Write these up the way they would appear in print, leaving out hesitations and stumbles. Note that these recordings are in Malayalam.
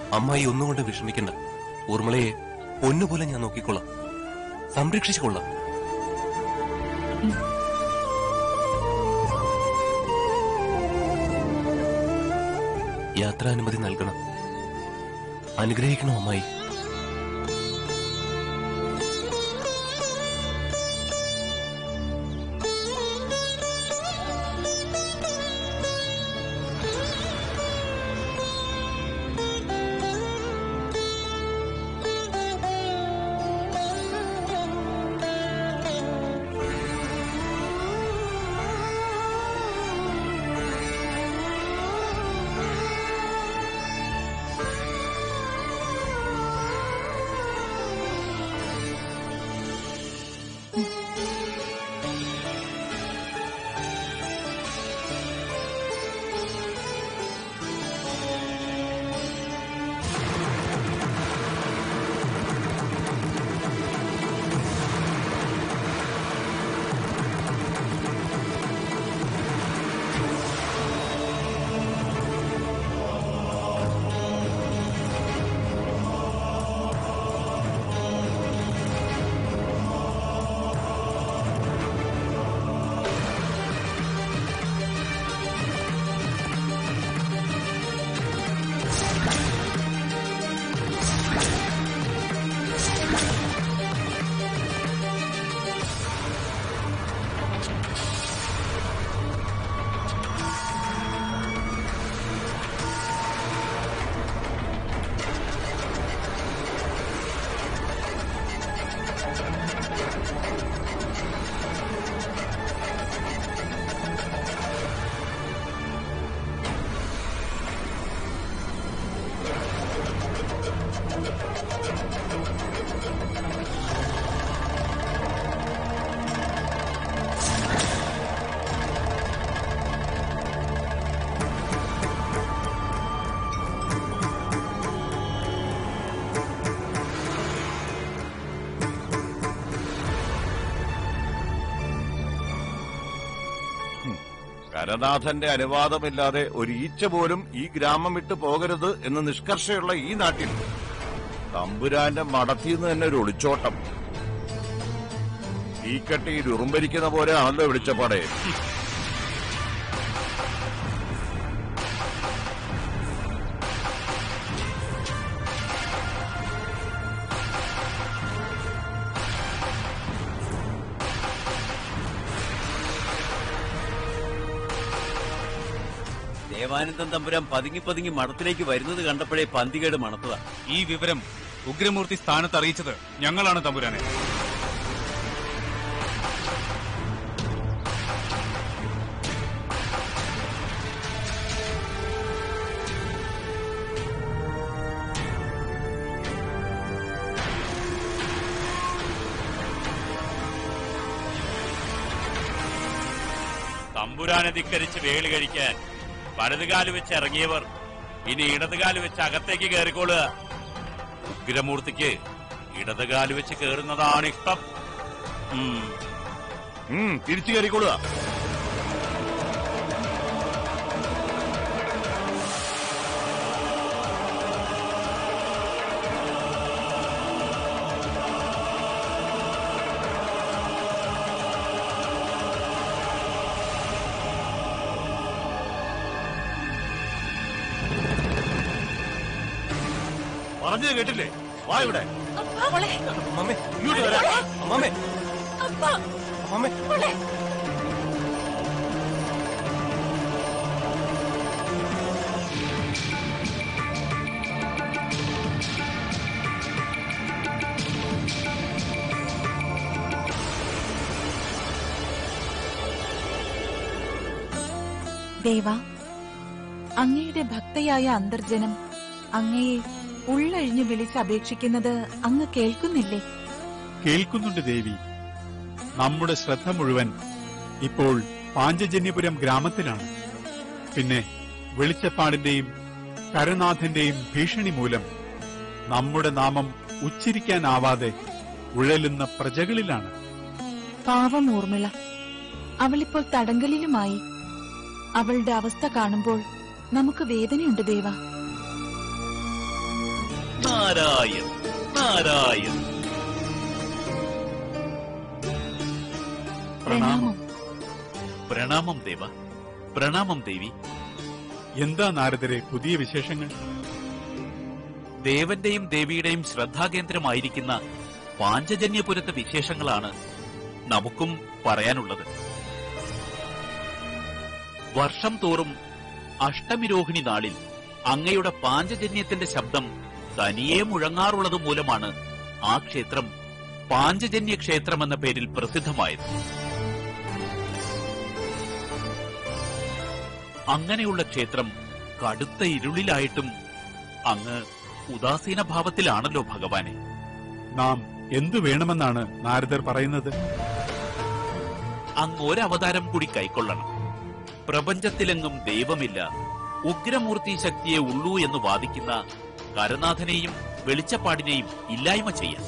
അമ്മായി ഒന്നുകൊണ്ട് വിഷമിക്കണ്ട. ഊർമിളയെ പൊന്നുപോലെ ഞാൻ നോക്കിക്കൊള്ളാം, സംരക്ഷിച്ചുകൊള്ളാം. യാത്രാനുമതി നൽകണം, അനുഗ്രഹിക്കണം അമ്മായി. കരനാഥന്റെ അനുവാദമില്ലാതെ ഒരു ഈച്ച പോലും ഈ ഗ്രാമം വിട്ടു പോകരുത് എന്ന് നിഷ്കർഷയുള്ള ഈ നാട്ടിൽ തമ്പുരാന്റെ മടത്തിന്ന് തന്നെ ഒരു ഒളിച്ചോട്ടം. തീക്കട്ടിയിൽ ഉറുമ്പരിക്കുന്ന പോലെ ആണല്ലോ വിളിച്ചപ്പാടെ. ദേവാനന്ദൻ തമ്പുരാൻ പതുങ്ങി പതുങ്ങി മഠത്തിലേക്ക് വരുന്നത് കണ്ടപ്പോഴേ പന്തികേട് മണത്തതാ. ഈ വിവരം ഉഗ്രമൂർത്തി സ്ഥാനത്ത് അറിയിച്ചത് ഞങ്ങളാണ് തമ്പുരാനെ. തമ്പുരാനെ ധിക്കരിച്ച് വേളി കഴിക്കാൻ വലതുകാല് വെച്ച് ഇറങ്ങിയവർ ഇനി ഇടതുകാല് വെച്ച് അകത്തേക്ക് കയറിക്കൊള്ളുക. ഉഗ്രമൂർത്തിക്ക് ഇടതുകാല് വെച്ച് കയറുന്നതാണ് ഇഷ്ടം. തിരിച്ചു കയറിക്കൊള്ളുക. പറഞ്ഞത് കേട്ടില്ലേ? വാ ഇവിടെ. ഇങ്ങോട്ട് വരാം. അമ്മാമേ, അമ്മാമേ. ദേവ, അങ്ങയുടെ ഭക്തയായ അന്തർജനം അങ്ങയെ ഉള്ളഴിഞ്ഞു വിളിച്ചപേക്ഷിക്കുന്നത് അങ്ങ് കേൾക്കുന്നില്ലേ? കേൾക്കുന്നുണ്ട് ദേവി. നമ്മുടെ ശ്രദ്ധ മുഴുവൻ ഇപ്പോൾ പാഞ്ചജന്യപുരം ഗ്രാമത്തിലാണ്. പിന്നെ വെളിച്ചപ്പാടിന്റെയും കരനാഥന്റെയും ഭീഷണി മൂലം നമ്മുടെ നാമം ഉച്ചരിക്കാനാവാതെ ഉഴലുന്ന പ്രജകളിലാണ്. പാവം ഊർമിള, അവളിപ്പോൾ തടങ്കലിലുമായി. അവളുടെ അവസ്ഥ കാണുമ്പോൾ നമുക്ക് വേദനയുണ്ട് ദേവ. നാരായണ നാരായണ. പ്രണാമം. പ്രണാമം ദേവ, പ്രണാമം ദേവി. എന്താ നാരദരെ പുതിയ വിശേഷങ്ങൾ? ദേവന്റെയും ദേവിയുടെയും ശ്രദ്ധാകേന്ദ്രമായിരിക്കുന്ന പാഞ്ചജന്യപുരത്തെ വിശേഷങ്ങളാണ് നമുക്കും പറയാനുള്ളത്. വർഷം തോറും അഷ്ടമിരോഹിണി നാളിൽ അങ്ങയുടെ പാഞ്ചജന്യത്തിന്റെ ശബ്ദം തനിയെ മുഴങ്ങാറുള്ളത് മൂലമാണ് ആ ക്ഷേത്രം പാഞ്ചജന്യ ക്ഷേത്രമെന്ന പേരിൽ പ്രസിദ്ധമായത്. അങ്ങനെയുള്ള ക്ഷേത്രം കടുത്ത ഇരുളിലായിട്ടും അങ്ങ് ഉദാസീന ഭാവത്തിലാണല്ലോ ഭഗവാനെ. നാം എന്തു വേണമെന്നാണ് നാരദർ പറയുന്നത്? അങ്ങ് ഒരവതാരം കൂടി കൈക്കൊള്ളണം. പ്രപഞ്ചത്തിലെങ്ങും ദൈവമില്ല, ഉഗ്രമൂർത്തി ശക്തിയെ ഉള്ളൂ എന്ന് വാദിക്കുന്ന കരനാഥനെയും വെളിച്ചപ്പാടിനെയും ഇല്ലായ്മ ചെയ്യാം.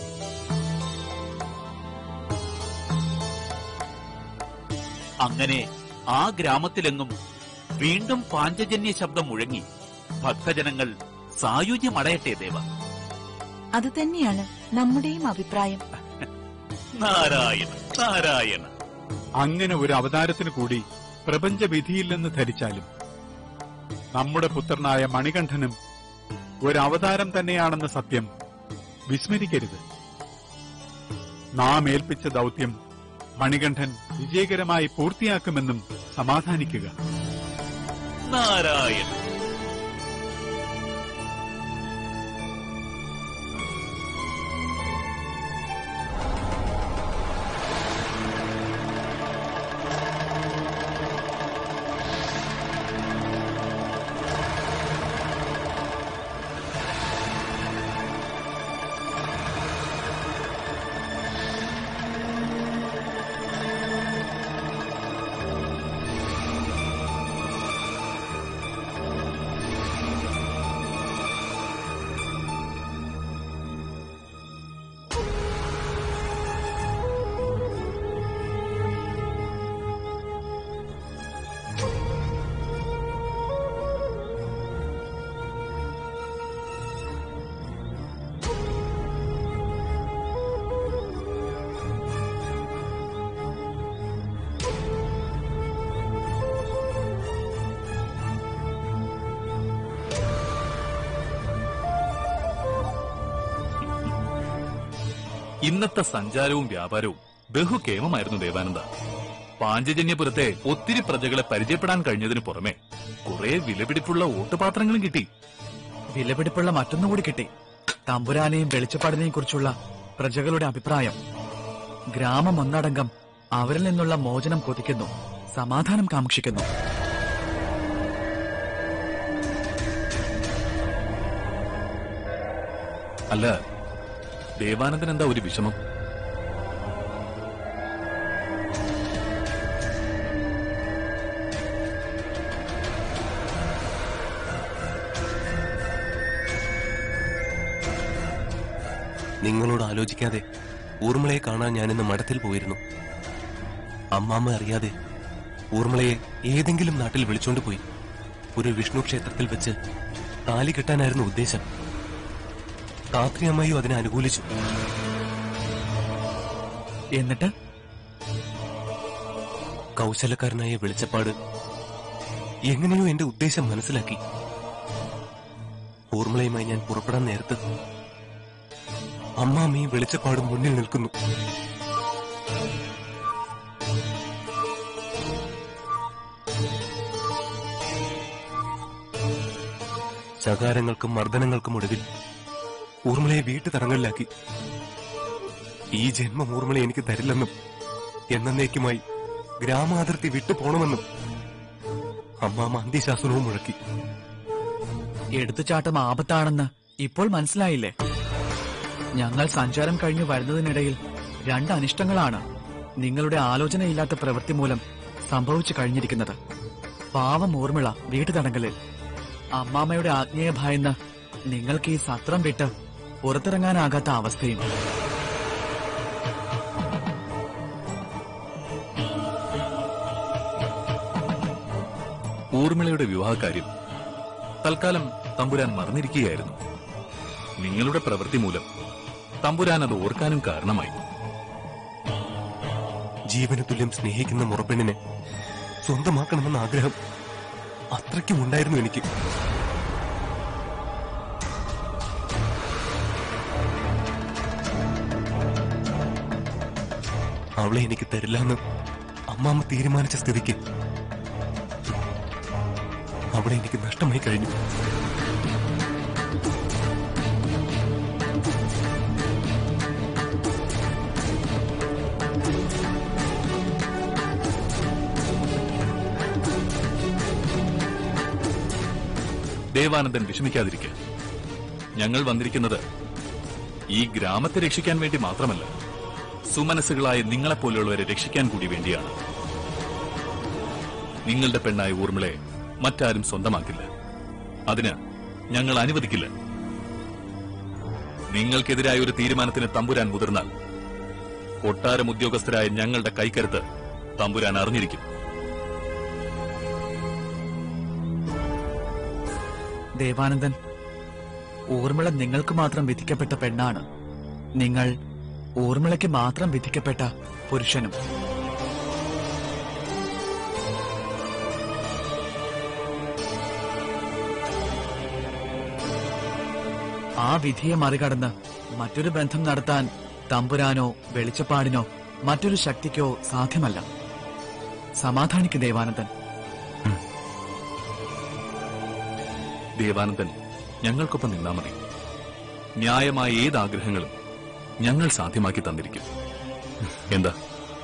അങ്ങനെ ആ ഗ്രാമത്തിലെങ്ങും വീണ്ടും പാഞ്ചജന്യ ശബ്ദം മുഴങ്ങി ഭക്തജനങ്ങൾ സായുജ്യമടയട്ടെ ദേവ. അത് തന്നെയാണ് നമ്മുടെയും അഭിപ്രായം. നാരായണ നാരായണ. അങ്ങനെ ഒരു അവതാരത്തിന് കൂടി പ്രപഞ്ചവിധിയില്ലെന്ന് ധരിച്ചാലും നമ്മുടെ പുത്രനായ മണികണ്ഠനും ഒരു അവതാരം തന്നെയാണെന്ന സത്യം വിസ്മരിക്കരുത്. നാം ഏൽപ്പിച്ച ദൗത്യം മണികണ്ഠൻ വിജയകരമായി പൂർത്തിയാക്കുമെന്നും സമാധാനിക്കുക. നാരായണ. ഇന്നത്തെ സഞ്ചാരവും വ്യാപാരവും ബഹുക്ഷേമമായിരുന്നു ദേവാനന്ദ. പാഞ്ചജന്യപുരത്തെ ഒത്തിരി പ്രജകളെ പരിചയപ്പെടാൻ കഴിഞ്ഞതിന് പുറമെ കുറെ വിലപിടിപ്പുള്ള ഓട്ടുപാത്രങ്ങളും കിട്ടി. വിലപിടിപ്പുള്ള മറ്റൊന്നുകൂടി കിട്ടി. തമ്പുരാനെയും വെളിച്ചപ്പാടിനെയും കുറിച്ചുള്ള പ്രജകളുടെ അഭിപ്രായം. ഗ്രാമം ഒന്നടങ്കം അവരിൽ നിന്നുള്ള മോചനം കൊതിക്കുന്നു, സമാധാനം കാക്ഷിക്കുന്നു. അല്ല, ദേവാനന്ദൻ എന്താ ഒരു വിഷമം? നിങ്ങളോട് ആലോചിക്കാതെ ഊർമിളയെ കാണാൻ ഞാനിന്ന് മഠത്തിൽ പോയിരുന്നു. അമ്മാമ്മ അറിയാതെ ഊർമിളയെ ഏതെങ്കിലും നാട്ടിൽ വിളിച്ചോണ്ട് പോയി ഒരു വിഷ്ണു ക്ഷേത്രത്തിൽ വെച്ച് താലി കെട്ടാനായിരുന്നു ഉദ്ദേശം. രാത്രി അമ്മയും അതിനെ അനുകൂലിച്ചു. എന്നിട്ട് കൗശലക്കാരനായ വെളിച്ചപ്പാട് എങ്ങനെയോ എന്റെ ഉദ്ദേശം മനസ്സിലാക്കി. ഊർമിളയുമായി ഞാൻ പുറപ്പെടാൻ നേരത്ത് അമ്മാമ്മയും വെളിച്ചപ്പാടും മുന്നിൽ നിൽക്കുന്നു. ശകാരങ്ങൾക്കും മർദ്ദനങ്ങൾക്കും ഒടുവിൽ ഊർമിളയെ വീട്ടുതടങ്കലിലാക്കി. ഈ ജന്മം ഊർമിള എനിക്ക് തരില്ലെന്നും എന്നേക്കുമായി ഗ്രാമാതിർത്തി വിട്ടുപോണമെന്നും അമ്മാമ്മ അന്ത്യശാസനവും മുഴക്കി. എടുത്തുചാട്ടം ആപത്താണെന്ന് ഇപ്പോൾ മനസ്സിലായില്ലേ? ഞങ്ങൾ സഞ്ചാരം കഴിഞ്ഞു വരുന്നതിനിടയിൽ 2 അനിഷ്ടങ്ങളാണ് നിങ്ങളുടെ ആലോചനയില്ലാത്ത പ്രവൃത്തി മൂലം സംഭവിച്ചു കഴിഞ്ഞിരിക്കുന്നത്. പാവം ഊർമിള വീട്ടുതടങ്കലിൽ. അമ്മാമ്മയുടെ ആജ്ഞയെ ഭയന്ന് നിങ്ങൾക്ക് ഈ സത്രം വിട്ട് പുറത്തിറങ്ങാനാകാത്ത അവസ്ഥയും. ഊർമിളയുടെ വിവാഹകാര്യം തൽക്കാലം തമ്പുരാൻ മറന്നിരിക്കുകയായിരുന്നു. നിങ്ങളുടെ പ്രവൃത്തി മൂലം തമ്പുരാൻ അത് ഓർക്കാനും കാരണമായി. ജീവന് തുല്യം സ്നേഹിക്കുന്ന മുറപ്പെണ്ണിനെ സ്വന്തമാക്കണമെന്ന ആഗ്രഹം അത്രയ്ക്കും ഉണ്ടായിരുന്നു എനിക്ക്. അവളെ എനിക്ക് തരില്ലെന്ന് അമ്മാമ്മ തീരുമാനിച്ച സ്ഥിതിക്ക് അവളെ എനിക്ക് നഷ്ടമായി കഴിഞ്ഞു. ദേവാനന്ദൻ വിഷമിക്കാതിരിക്കുക. ഞങ്ങൾ വന്നിരിക്കുന്നത് ഈ ഗ്രാമത്തെ രക്ഷിക്കാൻ വേണ്ടി മാത്രമല്ല, സുമനസ്സുകളായ നിങ്ങളെപ്പോലെയുള്ളവരെ രക്ഷിക്കാൻ കൂടി വേണ്ടിയാണ്. നിങ്ങളുടെ പെണ്ണായ ഊർമിളയെ മറ്റാരും സ്വന്തമാക്കില്ല. അതിന് ഞങ്ങൾ അനുവദിക്കില്ല. നിങ്ങൾക്കെതിരായ ഒരു തീരുമാനത്തിന് തമ്പുരാൻ മുതിർന്നാൽ കൊട്ടാരം ഉദ്യോഗസ്ഥരായ ഞങ്ങളുടെ കൈക്കരുത്ത് തമ്പുരാൻ അറിഞ്ഞിരിക്കും. ദേവാനന്ദൻ, ഊർമിള നിങ്ങൾക്ക് മാത്രം വിധിക്കപ്പെട്ട പെണ്ണാണ്. നിങ്ങൾ ഊർമിളയ്ക്ക് മാത്രം വിധിക്കപ്പെട്ട പുരുഷനും. ആ വിധിയെ മറികടന്ന് മറ്റൊരു ബന്ധം നടത്താൻ തമ്പുരാനോ വെളിച്ചപ്പാടിനോ മറ്റൊരു ശക്തിക്കോ സാധ്യമല്ല. സമാധാനിക്ക് ദേവാനന്ദൻ. ദേവാനന്ദൻ ഞങ്ങൾക്കൊപ്പം നിന്നാ മതി. ന്യായമായ ഏത് ആഗ്രഹങ്ങളും ഞങ്ങൾ സാധ്യമാക്കി തന്നിരിക്കും. എന്താ?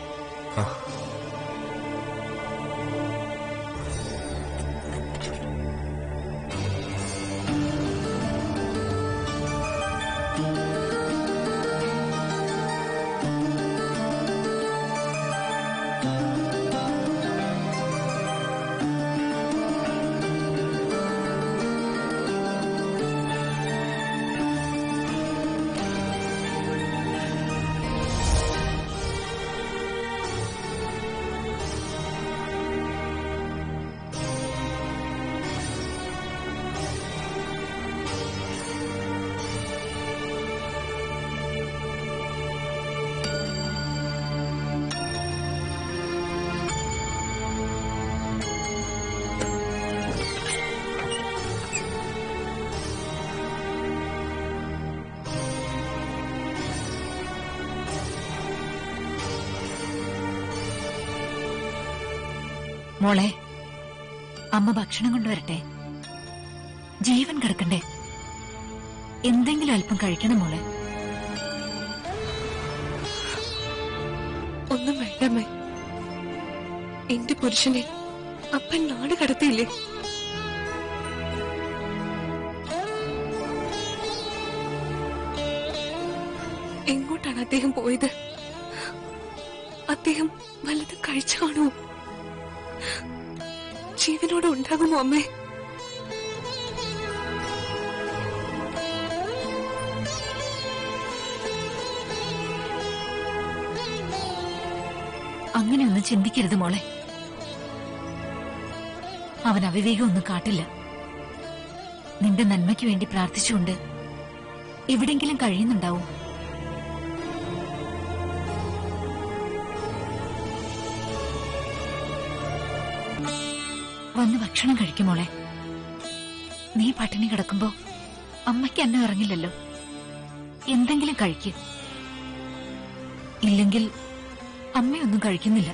മോളെ, അമ്മ ഭക്ഷണം കൊണ്ടുവരട്ടെ. ജീവൻ കിടക്കണ്ടേ? എന്തെങ്കിലും അല്പം കഴിക്കണം മോളെ. ഒന്നും വേണ്ടമ്മേ. എന്റെ പുരുഷനെ അപ്പൻ നാട് കടത്തിയില്ലേ? എങ്ങോട്ടാണ് അദ്ദേഹം പോയത്? അദ്ദേഹം വല്ലതും കഴിച്ചു കാണുമോ? ജീവനോട് ഉണ്ടാകുമോ അമ്മേ? അങ്ങനെയൊന്നും ചിന്തിക്കരുത് മോളെ. അവൻ അവിവേകമൊന്നും കാട്ടില്ല. നിന്റെ നന്മയ്ക്ക് വേണ്ടി പ്രാർത്ഥിച്ചുകൊണ്ട് എവിടെങ്കിലും കഴിയുന്നുണ്ടാവും. വന്ന് ഭക്ഷണം കഴിക്കുമോളെ. നീ പട്ടിണി കിടക്കുമ്പോ അമ്മയ്ക്ക് അന്നം ഇറങ്ങില്ലല്ലോ. എന്തെങ്കിലും കഴിക്ക്. ഇല്ലെങ്കിൽ അമ്മയൊന്നും കഴിക്കുന്നില്ല.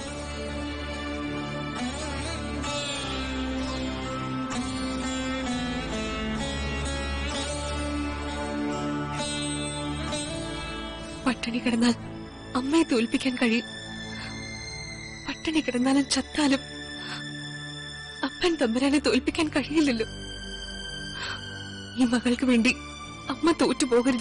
പട്ടിണി കിടന്നാൽ അമ്മയെ തോൽപ്പിക്കാൻ കഴിയും. പട്ടിണി കിടന്നാലും ചത്താലും അപ്പൻ തമ്പുരാനെ തോൽപ്പിക്കാൻ കഴിയില്ലല്ലോ. ഈ മകൾക്ക് വേണ്ടി അമ്മ തോറ്റുപോകരുത്.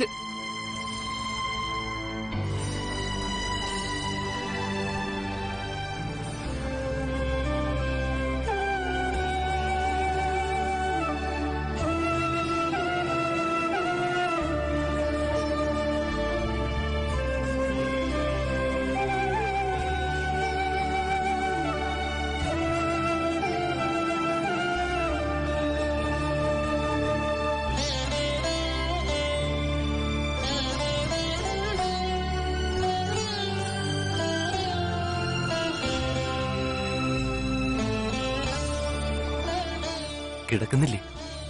കിടക്കുന്നില്ലേ?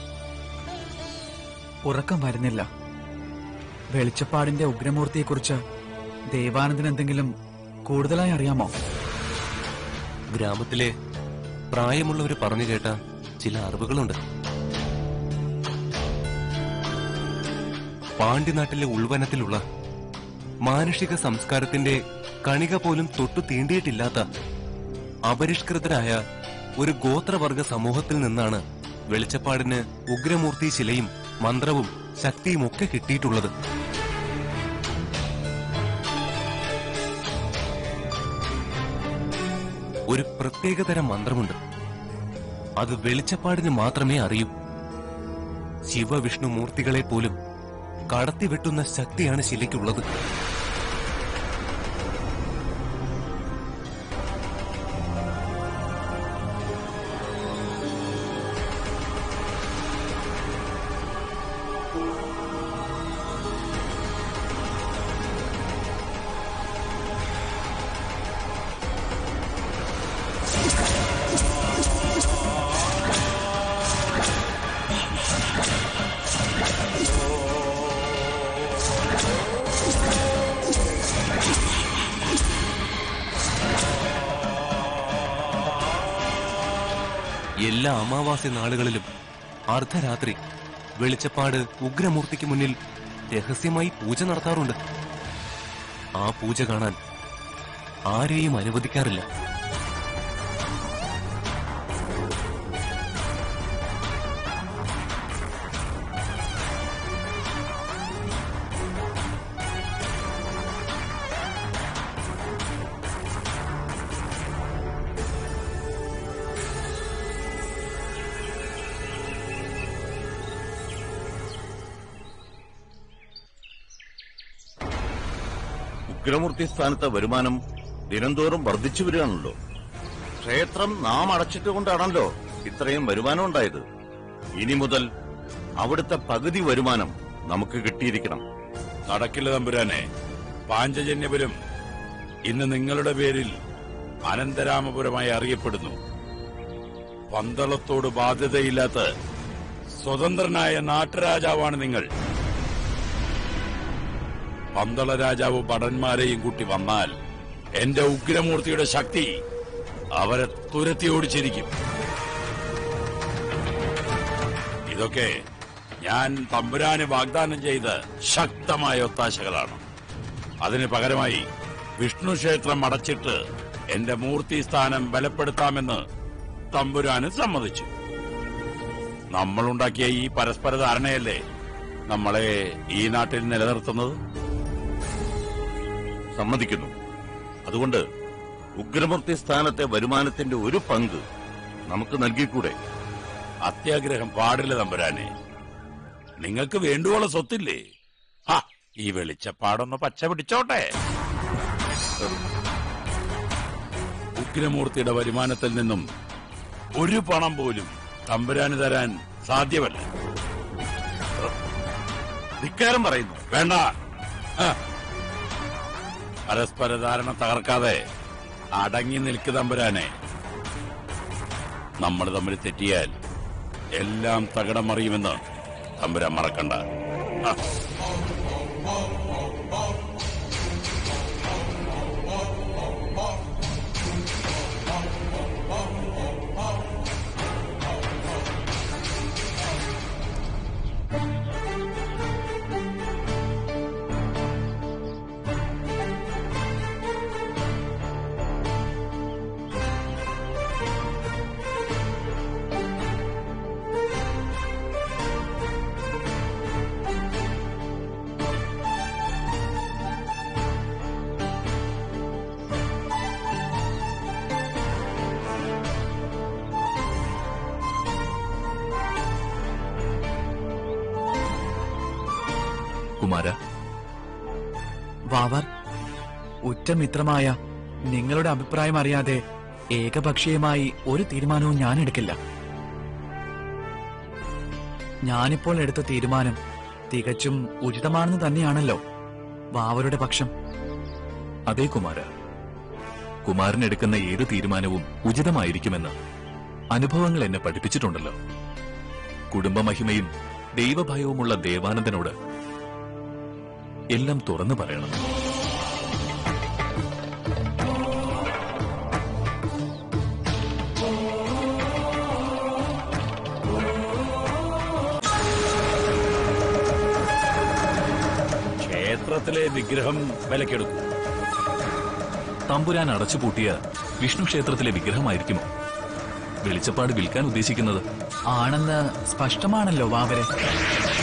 ഉറക്കം വരുന്നില്ല. വെളിച്ചപ്പാടിന്റെ ഉഗ്രമൂർത്തിയെക്കുറിച്ച് ദേവാനന്ദന് എന്തെങ്കിലും കൂടുതലായി അറിയാമോ? ഗ്രാമത്തിലെ പ്രായമുള്ളവർ പറഞ്ഞു കേട്ട ചില അറിവുകളുണ്ട്. പാണ്ഡ്യനാട്ടിലെ ഉൾവനത്തിലുള്ള മാനുഷിക സംസ്കാരത്തിന്റെ കണിക പോലും തൊട്ടു തീണ്ടിയിട്ടില്ലാത്ത അപരിഷ്കൃതരായ ഒരു ഗോത്രവർഗ സമൂഹത്തിൽ നിന്നാണ് വെളിച്ചപ്പാടിന് ഉഗ്രമൂർത്തി ശിലയും മന്ത്രവും ശക്തിയും ഒക്കെ കിട്ടിയിട്ടുള്ളത്. ഒരു പ്രത്യേകതരം മന്ത്രമുണ്ട്. അത് വെളിച്ചപ്പാടിന് മാത്രമേ അറിയൂ. ശിവവിഷ്ണു മൂർത്തികളെ പോലും കടത്തിവെട്ടുന്ന ശക്തിയാണ് ശിലയ്ക്കുള്ളത്. എല്ലാ അമാവാസി നാളുകളിലും അർദ്ധരാത്രി വെളിച്ചപ്പാട് ഉഗ്രമൂർത്തിക്ക് മുന്നിൽ രഹസ്യമായി പൂജ നടത്താറുണ്ട്. ആ പൂജ കാണാൻ ആരെയും അനുവദിക്കാറില്ല. ഉഗ്രമൂർത്തി സ്ഥാനത്തെ വരുമാനം ദിനംതോറും വർദ്ധിച്ചു വരികയാണല്ലോ. ക്ഷേത്രം നാം അടച്ചിട്ടുകൊണ്ടാണല്ലോ ഇത്രയും വരുമാനം ഉണ്ടായത്. ഇനി മുതൽ അവിടുത്തെ പകുതി വരുമാനം നമുക്ക് കിട്ടിയിരിക്കണം. നടക്കില്ല തമ്പുരാനെ. പാഞ്ചജന്യപുരം ഇന്ന് നിങ്ങളുടെ പേരിൽ അനന്തരാമപുരമായി അറിയപ്പെടുന്നു. പന്തളത്തോട് ബാധ്യതയില്ലാത്ത സ്വതന്ത്രനായ നാട്ടുരാജാവാണ് നിങ്ങൾ. പന്തള രാജാവ് ഭടന്മാരെയും കൂട്ടി വന്നാൽ എന്റെ ഉഗ്രമൂർത്തിയുടെ ശക്തി അവരെ തുരത്തി ഓടിച്ചിരിക്കും. ഇതൊക്കെ ഞാൻ തമ്പുരാന് വാഗ്ദാനം ചെയ്ത ശക്തമായ ഒത്താശകളാണ്. അതിന് പകരമായി വിഷ്ണു ക്ഷേത്രം അടച്ചിട്ട് എന്റെ മൂർത്തി സ്ഥാനം ബലപ്പെടുത്താമെന്ന് തമ്പുരാന് സമ്മതിച്ചു. നമ്മളുണ്ടാക്കിയ ഈ പരസ്പര ധാരണയല്ലേ നമ്മളെ ഈ നാട്ടിൽ നിലനിർത്തുന്നത്. സമ്മതിക്കുന്നു. അതുകൊണ്ട് ഉഗ്രമൂർത്തി സ്ഥാനത്തെ വരുമാനത്തിന്റെ ഒരു പങ്ക് നമുക്ക് നൽകിക്കൂടെ? അത്യാഗ്രഹം പാടില്ല തമ്പുരാനെ. നിങ്ങൾക്ക് വേണ്ടുവോളം സ്വത്തില്ലേ? ഈ വെളിച്ചപ്പാടൊന്ന് പച്ച പിടിച്ചോട്ടെ. ഉഗ്രമൂർത്തിയുടെ വരുമാനത്തിൽ നിന്നും ഒരു പണം പോലും തമ്പുരാന് തരാൻ സാധ്യമല്ല. ധിക്കാരം പറയുന്നു. വേണ്ട. പരസ്പര ധാരണ തകർക്കാതെ അടങ്ങി നിൽക്ക് തമ്പുരാനെ. നമ്മൾ തമ്മിൽ തെറ്റിയാൽ എല്ലാം തകിടം മറിയുമെന്ന് തമ്പുരാൻ മറക്കണ്ട. കുമാര, വാവർ, ഉറ്റമിത്രമായ നിങ്ങളുടെ അഭിപ്രായം അറിയാതെ ഏകപക്ഷീയമായി ഒരു തീരുമാനവും ഞാൻ എടുക്കില്ല. ഞാനിപ്പോൾ എടുത്ത തീരുമാനം തികച്ചും ഉചിതമാണെന്ന് തന്നെയാണല്ലോ വാവരുടെ പക്ഷം. അതേ കുമാര, കുമാരൻ എടുക്കുന്ന ഏത് തീരുമാനവും ഉചിതമായിരിക്കുമെന്ന് അനുഭവങ്ങൾ എന്നെ പഠിപ്പിച്ചിട്ടുണ്ടല്ലോ. കുടുംബമഹിമയും ദൈവഭയവുമുള്ള ദേവാനന്ദനോട് എല്ലാം തുറന്നു പറയണം. ക്ഷേത്രത്തിലെ വിഗ്രഹം വിലക്കെടുക്കും. തമ്പുരാൻ അടച്ചുപൂട്ടിയ വിഷ്ണു ക്ഷേത്രത്തിലെ വിഗ്രഹമായിരിക്കുമോ വെളിച്ചപ്പാട് വിൽക്കാൻ ഉദ്ദേശിക്കുന്നത്? ആണെന്ന് സ്പഷ്ടമാണല്ലോ വാവരെ.